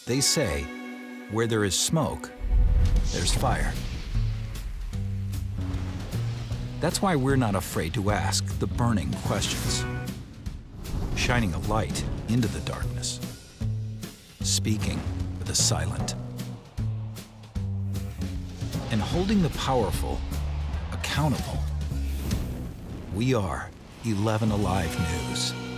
They say, where there is smoke, there's fire. That's why we're not afraid to ask the burning questions, shining a light into the darkness, speaking with the silent, and holding the powerful accountable. We are 11 Alive News.